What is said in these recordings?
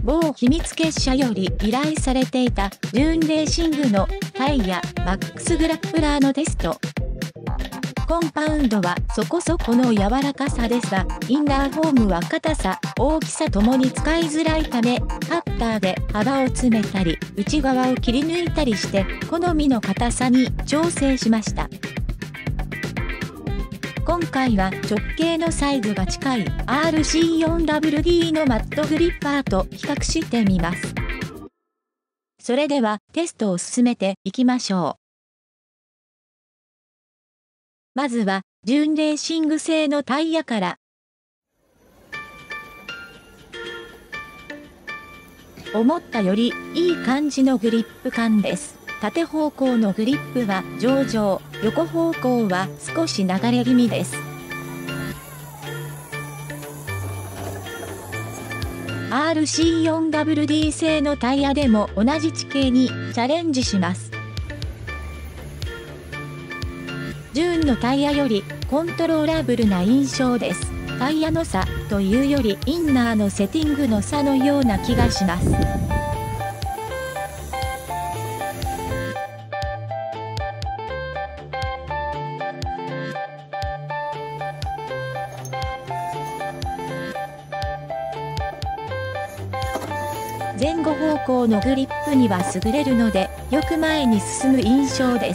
某秘密結社より依頼されていたデューンレーシングのタイヤマックスグラップラーのテスト。コンパウンドはそこそこの柔らかさですが、インナーフォームは硬さ、大きさともに使いづらいため、カッターで幅を詰めたり、内側を切り抜いたりして、好みの硬さに調整しました。今回は直径のサイズが近い RC4WD のマットグリッパーと比較してみます。それではテストを進めていきましょう。まずはデューンレーシング製のタイヤから。思ったよりいい感じのグリップ感です。縦方向のグリップは上々、横方向は少し流れ気味です。RC4WD 製のタイヤでも同じ地形にチャレンジします。デューンのタイヤよりコントローラブルな印象です。タイヤの差というよりインナーのセティングの差のような気がします。前後方向のグリップには優れるので、よく前に進む印象です。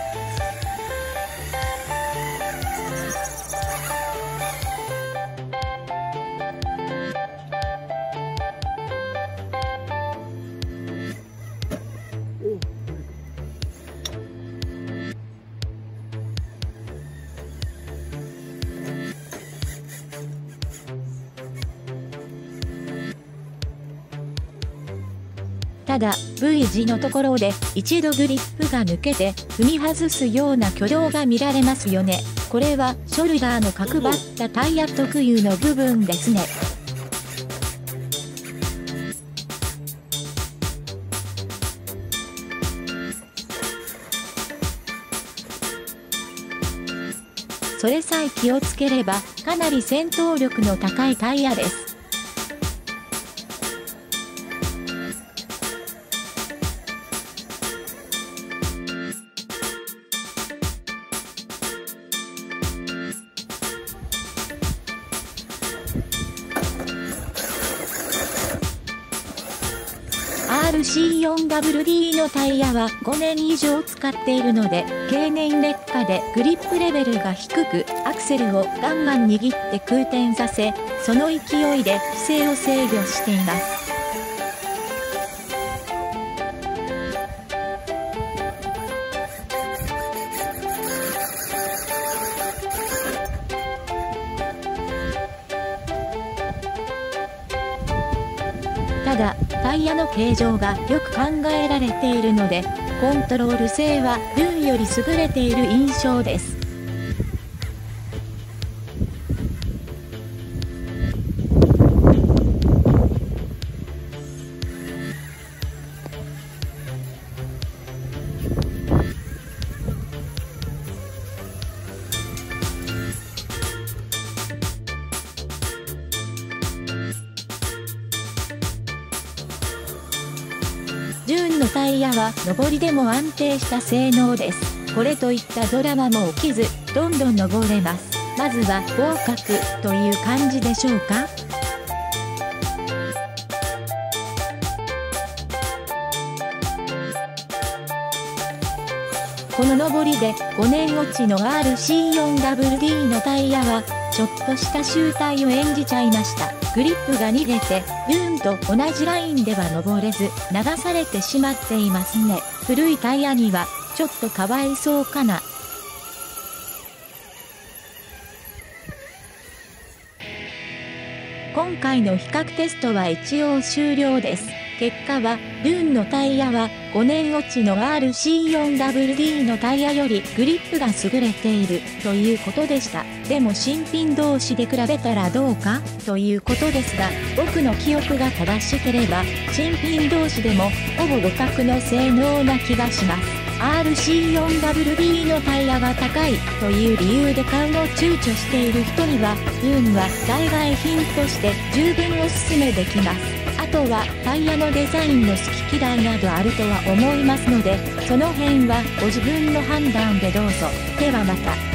ただ V 字のところで一度グリップが抜けて踏み外すような挙動が見られますよね。これはショルダーの角張ったタイヤ特有の部分ですね。それさえ気をつければかなり戦闘力の高いタイヤです。RC4WD のタイヤは5年以上使っているので、経年劣化でグリップレベルが低く、アクセルをガンガン握って空転させ、その勢いで姿勢を制御しています。ただ、タイヤの形状がよく考えられているので、コントロール性はデューンより優れている印象です。デューンのタイヤは上りでも安定した性能です。これといったドラマも起きず、どんどん登れます。まずは合格という感じでしょうか。この上りで5年落ちの RC4WD のタイヤは、ちょっとした醜態を演じちゃいました。グリップが逃げて、デューンと同じラインでは登れず、流されてしまっていますね。古いタイヤには、ちょっとかわいそうかな。今回の比較テストは一応終了です。結果は、デューンのタイヤは5年落ちの RC4WD のタイヤよりグリップが優れているということでした。でも新品同士で比べたらどうかということですが、僕の記憶が正しければ、新品同士でもほぼ互角の性能な気がします。RC4WD のタイヤが高いという理由で買うのを躊躇している人には、デューンは代替品として十分おすすめできます。あとはタイヤのデザインの好き嫌いなどあるとは思いますので、その辺はご自分の判断でどうぞ。ではまた。